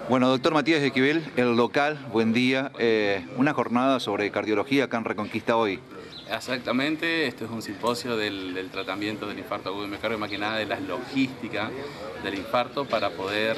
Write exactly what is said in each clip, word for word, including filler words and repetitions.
Bueno, doctor Matías Esquivel, el local, buen día. Eh, una jornada sobre cardiología acá en Reconquista hoy. Exactamente, esto es un simposio del, del tratamiento del infarto agudo del miocardio, más que nada de la logística del infarto para poder,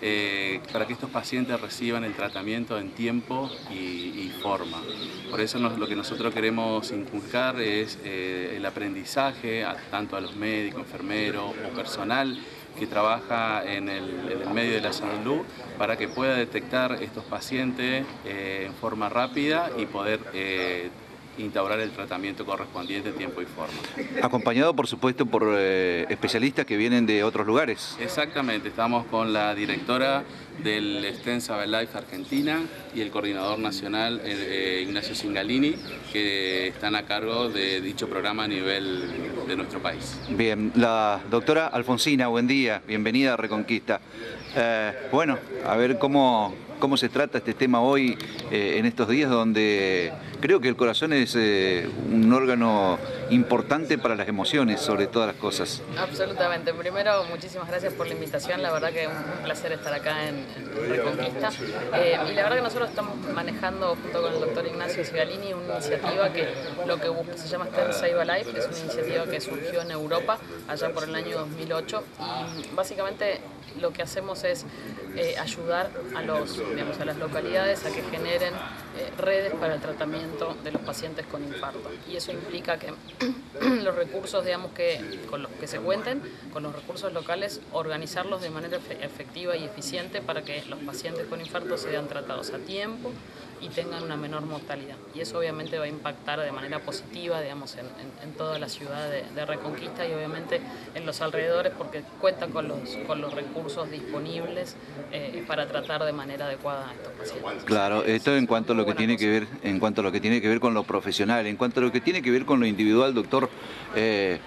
eh, para que estos pacientes reciban el tratamiento en tiempo y, y forma. Por eso nos, lo que nosotros queremos inculcar es eh, el aprendizaje a, tanto a los médicos, enfermeros o personal que trabaja en el, en el medio de la salud para que pueda detectar estos pacientes eh, en forma rápida y poder eh, instaurar el tratamiento correspondiente en tiempo y forma. Acompañado, por supuesto, por eh, especialistas que vienen de otros lugares. Exactamente, estamos con la directora del Stem Save Life Argentina y el coordinador nacional eh, Ignacio Cingalini, que están a cargo de dicho programa a nivel de nuestro país. Bien, la doctora Alfonsina, buen día, bienvenida a Reconquista. Eh, bueno, a ver cómo, cómo se trata este tema hoy, eh, en estos días donde creo que el corazón es eh, un órgano importante para las emociones, sobre todas las cosas. Absolutamente. Primero, muchísimas gracias por la invitación. La verdad que es un placer estar acá en, en Reconquista. Eh, y la verdad que nosotros estamos manejando, junto con el doctor Ignacio Cingalini, una iniciativa que lo que busca, se llama Stem Save Life. Es una iniciativa que surgió en Europa, allá por el año dos mil ocho. Y básicamente lo que hacemos es eh, ayudar a, los, digamos, a las localidades a que generen eh, redes para el tratamiento de los pacientes con infarto. Y eso implica que los recursos, digamos, que con los que se cuenten, con los recursos locales, organizarlos de manera efectiva y eficiente para que los pacientes con infarto sean tratados a tiempo y tengan una menor mortalidad. Y eso obviamente va a impactar de manera positiva, digamos, en, en, en toda la ciudad de, de Reconquista y obviamente en los alrededores, porque cuentan con los, con los recursos disponibles eh, para tratar de manera adecuada a estos pacientes. Claro, esto en cuanto a lo que tiene que ver, en cuanto a lo que tiene que ver con lo profesional, en cuanto a lo que tiene que ver con lo individual, doctor, eh,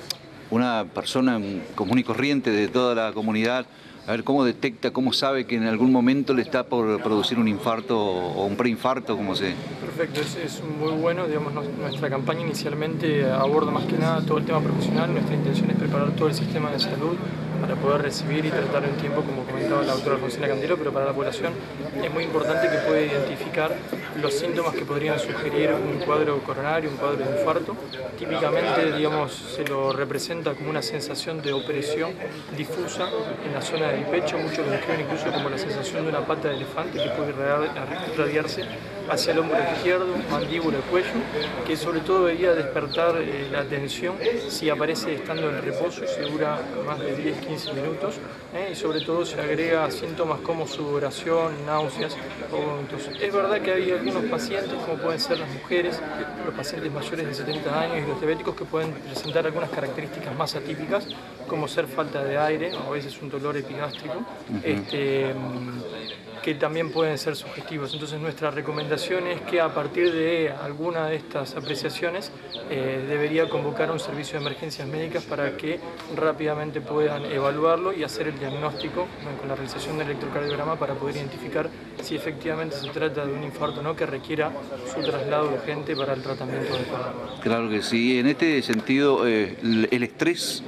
una persona común y corriente de toda la comunidad, a ver cómo detecta, cómo sabe que en algún momento le está por producir un infarto o un preinfarto, como se... Perfecto, es, es muy bueno, digamos, nuestra campaña inicialmente aborda más que nada todo el tema profesional. Nuestra intención es preparar todo el sistema de salud para poder recibir y tratar en tiempo, como comentaba la doctora Alfonsina Cantero, pero para la población es muy importante que pueda identificar los síntomas que podrían sugerir un cuadro coronario, un cuadro de infarto. Típicamente, digamos, se lo representa como una sensación de opresión difusa en la zona del pecho. Muchos lo describen incluso como la sensación de una pata de elefante que puede irradiarse hacia el hombro izquierdo, mandíbula, cuello, que sobre todo debería despertar eh, la atención si aparece estando en reposo y se dura más de diez a quince minutos, eh, y sobre todo se agrega síntomas como sudoración, náuseas o vómitos. Es verdad que hay algunos pacientes, como pueden ser las mujeres, los pacientes mayores de setenta años y los diabéticos, que pueden presentar algunas características más atípicas, como ser falta de aire o a veces un dolor epigástrico, uh-huh. este, que también pueden ser sugestivos. Entonces nuestra recomendación es que a partir de alguna de estas apreciaciones eh, debería convocar a un servicio de emergencias médicas para que rápidamente puedan evaluarlo y hacer el diagnóstico, bueno, con la realización del electrocardiograma, para poder identificar si efectivamente se trata de un infarto o no que requiera su traslado urgente para el tratamiento adecuado. Claro que sí. En este sentido, eh, el, el estrés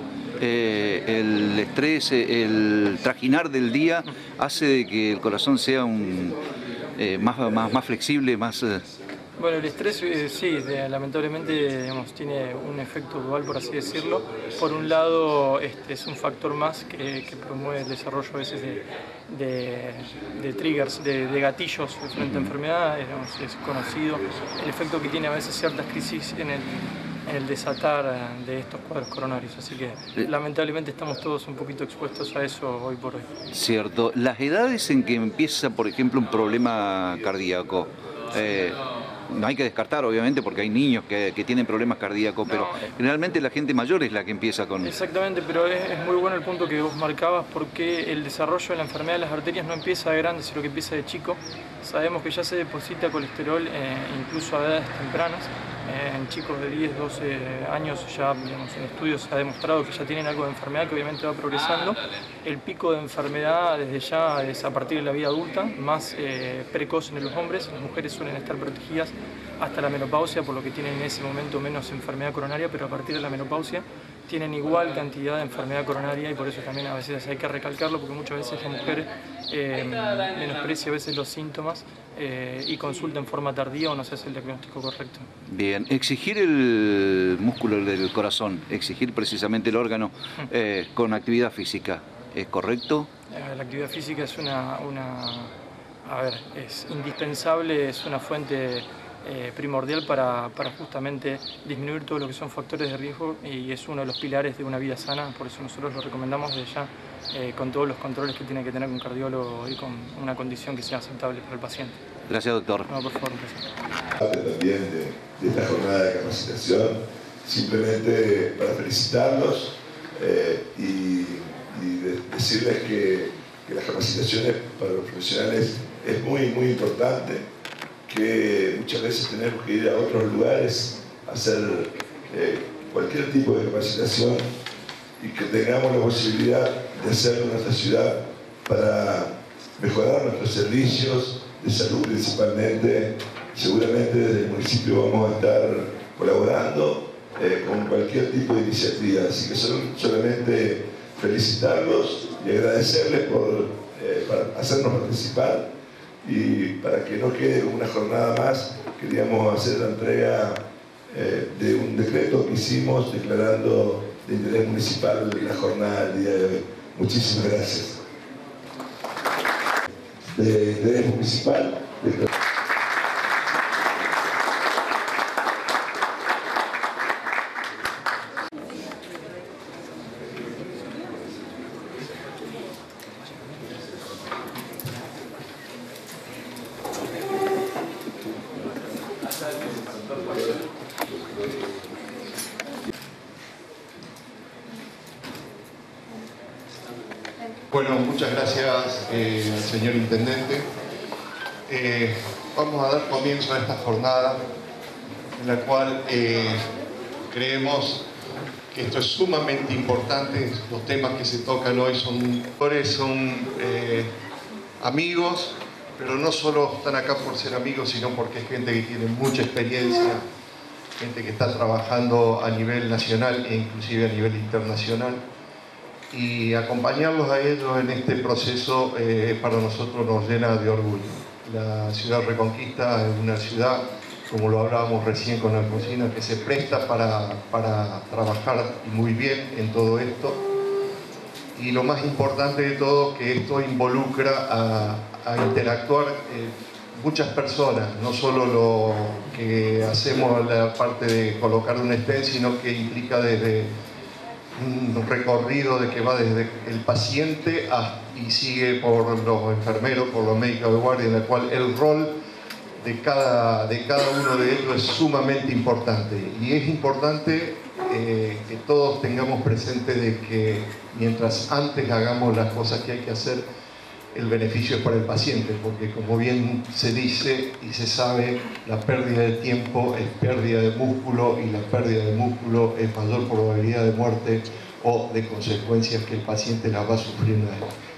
Eh, el estrés, el trajinar del día hace de que el corazón sea un, eh, más, más, más flexible, más... Eh... Bueno, el estrés eh, sí, de, lamentablemente, digamos, tiene un efecto dual, por así decirlo. Por un lado, este, es un factor más que, que promueve el desarrollo a veces de, de, de triggers, de, de gatillos frente a enfermedades. Digamos, es conocido el efecto que tiene a veces ciertas crisis en el el desatar de estos cuadros coronarios, así que lamentablemente estamos todos un poquito expuestos a eso hoy por hoy. Cierto. Las edades en que empieza, por ejemplo, un problema cardíaco, eh, no hay que descartar, obviamente, porque hay niños que, que tienen problemas cardíacos, pero no, generalmente la gente mayor es la que empieza con... Exactamente, pero es, es muy bueno el punto que vos marcabas, porque el desarrollo de la enfermedad de las arterias no empieza de grande, sino que empieza de chico. Sabemos que ya se deposita colesterol eh, incluso a edades tempranas. Eh, en chicos de diez, doce años ya, digamos, en estudios se ha demostrado que ya tienen algo de enfermedad que obviamente va progresando. El pico de enfermedad desde ya es a partir de la vida adulta, más eh, precoz en los hombres. Las mujeres suelen estar protegidas hasta la menopausia, por lo que tienen en ese momento menos enfermedad coronaria, pero a partir de la menopausia tienen igual cantidad de enfermedad coronaria y por eso también a veces hay que recalcarlo porque muchas veces la mujer eh, menosprecia a veces los síntomas eh, y consulta en forma tardía o no se hace el diagnóstico correcto. Bien, exigir el músculo del corazón, exigir precisamente el órgano eh, con actividad física, ¿es correcto? La actividad física es una, una a ver, es indispensable, es una fuente Eh, primordial para, para justamente disminuir todo lo que son factores de riesgo y es uno de los pilares de una vida sana, por eso nosotros lo recomendamos desde ya eh, con todos los controles que tiene que tener un cardiólogo y con una condición que sea aceptable para el paciente. Gracias, doctor. No, por favor, gracias. También de, de esta jornada de capacitación, simplemente para felicitarlos eh, y, y de, decirles que, que las capacitaciones para los profesionales es muy, muy importante, que muchas veces tenemos que ir a otros lugares a hacer eh, cualquier tipo de capacitación y que tengamos la posibilidad de hacerlo en nuestra ciudad para mejorar nuestros servicios de salud principalmente. Seguramente desde el municipio vamos a estar colaborando eh, con cualquier tipo de iniciativa, así que son, solamente felicitarlos y agradecerles por eh, para hacernos participar. Y para que no quede una jornada más, queríamos hacer la entrega eh, de un decreto que hicimos declarando de interés municipal la jornada del día de hoy. Muchísimas gracias. De interés municipal. De... Bueno, muchas gracias eh, al señor Intendente. Eh, vamos a dar comienzo a esta jornada en la cual eh, creemos que esto es sumamente importante. Los temas que se tocan hoy son, son eh, amigos, pero no solo están acá por ser amigos, sino porque es gente que tiene mucha experiencia, gente que está trabajando a nivel nacional e inclusive a nivel internacional. Y acompañarlos a ellos en este proceso eh, para nosotros nos llena de orgullo. La ciudad Reconquista es una ciudad, como lo hablábamos recién con Alfonsina, que se presta para, para trabajar muy bien en todo esto. Y lo más importante de todo, que esto involucra a, a interactuar eh, muchas personas, no solo lo que hacemos la parte de colocar un stand, sino que implica desde un recorrido de que va desde el paciente a, y sigue por los enfermeros, por los médicos de guardia, en la cual el rol de cada, de cada uno de ellos es sumamente importante. Y es importante eh, que todos tengamos presente de que mientras antes hagamos las cosas que hay que hacer, el beneficio es para el paciente, porque como bien se dice y se sabe, la pérdida de tiempo es pérdida de músculo y la pérdida de músculo es mayor probabilidad de muerte o de consecuencias que el paciente las va sufriendo.